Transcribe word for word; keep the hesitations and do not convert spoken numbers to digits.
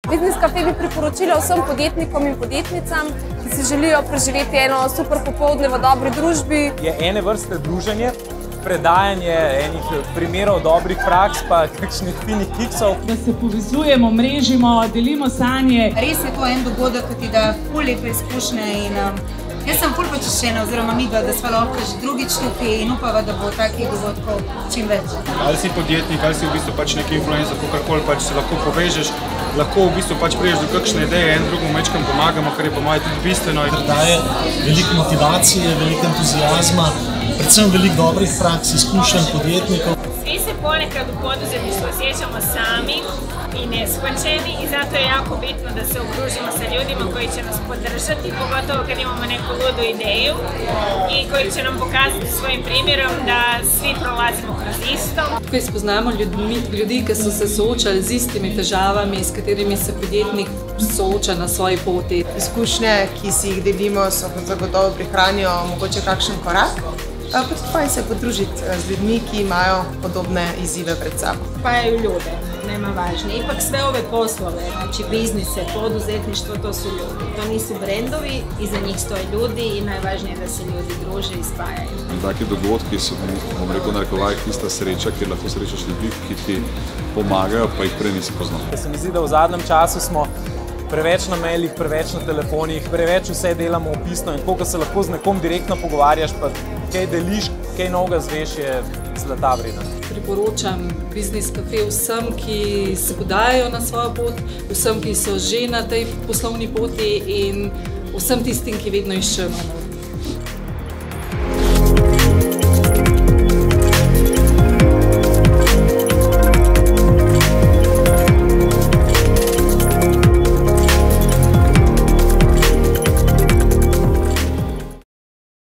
Biznis Cafe bi priporočila vsem podjetnikom in podjetnicam, ki si želijo preživeti eno super popoldne v dobri družbi. Je ene vrste druženje, predajanje enih primerov dobrih praks, pa kakšnih finih kiksov. Da se povezujemo, mrežimo, delimo sanje. Res je to en dogodek, ki ti da ful lepe izkušnje in um, jaz sem ful počaščena oziroma midva, da sva lahko že drugič tukaj in upava, da bo takih dogodkov čim več. Ali si podjetnik, ali si v bistvu pač neki influencer, kakorkoli pač se lahko povežeš, lahko v bistvu pač priješ do kakšne ideje, en drugom mečkam pomagamo, kar je po moje tudi bistveno. Daje veliko motivacije, veliko entuzijazma, predvsem veliko dobrih praks, izkušenj podjetnikov. Svi se ponekad u poduzetništvu osjećamo sami i neshvaćeni i zato je jako bitno da se okružimo sa ljudima koji će nas podržati, pogotovo kad imamo neku ludu ideju i koji će nam pokazati svojim primjerom da svi prolazimo kroz isto. Tukaj spoznamo ljudmi, ljudi, ki so se soočali z istimi težavami, s katerimi se podjetnik sooča na svoji poti. Izkušnje, ki si jih delimo, so zagotovo prihranijo mogoče kakšen korak. Pa je se podružiti z ljudmi, ki imajo podobne izzive pred sabo. Spajaju ljude, nema važnije. Ipak sve ove poslove, znači biznise, poduzetništvo, to su ljudi. To nisu brendovi, iza njih stoje ljudi i najvažnije je da se ljudi druže i spajaju. Taki dogodki so, bom rekel, narekovajih tista sreča, kjer lahko srečaš ljudi, ki ti pomagajo, pa jih prej nisi poznal. Se mi zdi, da v zadnjem času smo preveč na mailih, preveč na telefonih, preveč vse delamo opisno in koliko se lahko z nekom direktno pogovarjaš, pa kaj deliš, kaj novega zveš, je zlata vreden. Priporočam Biznis Cafe vsem, ki se podajajo na svojo pot, vsem, ki so že na tej poslovni poti in vsem tistim, ki vedno iščejo.